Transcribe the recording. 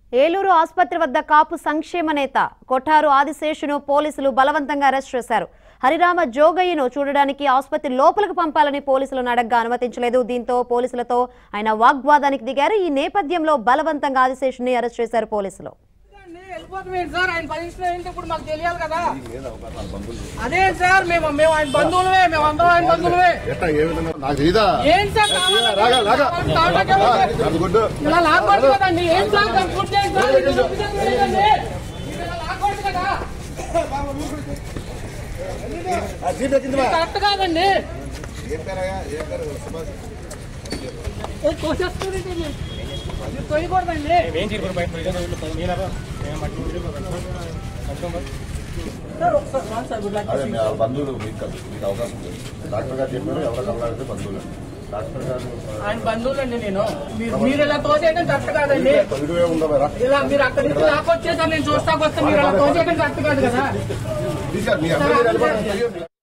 ఏలూరు ఆసుపత్రి వద్ద కాపు సంక్షేమ నేత కొఠారు ఆదిశేషును పోలీసులు బలవంతంగా అరెస్ట్ చేశారు. హరిరామ జోగయ్యను చూడడానికి ఆసుపత్రి లోపలికి పంపాలని పోలీసులను అడగ్గా అనుమతించలేదు. దీంతో పోలీసులతో ఆయన వాగ్వాదానికి దిగారు. ఈ నేపథ్యంలో బలవంతంగా ఆదిశేషుని అరెస్ట్ చేశారు పోలీసులు. అదే సార్ మేము ఆయన బంధువులమే, మేమందరం ఆయన బంధువులమే. ఇలా లాగకూడదు కదండి. ఏం సార్ కరెక్ట్ కాదండి. తొయ్యకూడదండి. బంధువులు మీకు అవకాశం లేదు. డాక్టర్ గారు చెప్పారు ఎవరు కలవాలంటే బంధువులు. డాక్టర్ గారు ఆయన బంధువులు అండి. నేను మీరు ఇలా తోసేయడం కరెక్ట్ కాదండి. ఇలా మీరు అక్కడి నుంచి లాక్కొచ్చేసారు, నేను చూస్తాకు వస్తే మీరు అలా తోసేయడం కరెక్ట్ కాదు కదా.